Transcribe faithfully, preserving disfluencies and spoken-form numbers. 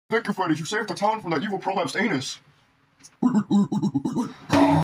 Thank you, Freddy. You saved the town from that evil prolapsed anus.